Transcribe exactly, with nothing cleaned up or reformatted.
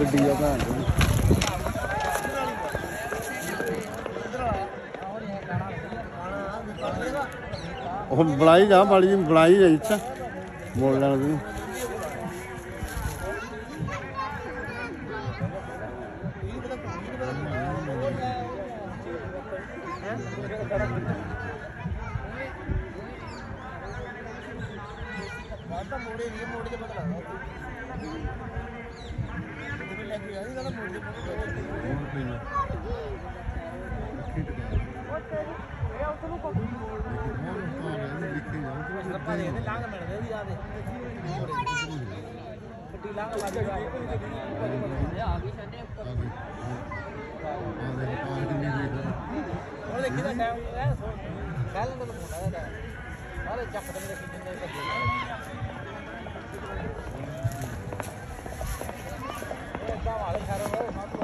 ਗੱਡੀ ਆ ਭੈਣ ਦੀ ਉਹ ਬਣਾਈ ਜਾ ਬਾਲੀ ਜੀ ਬਣਾਈ ਜਾਈ ਇੱਥੇ ਬੋਲ ਲੈਣ ਤੂੰ मोड़े नहीं मोड़े के पता लगा लग गया नहीं मोड़े चक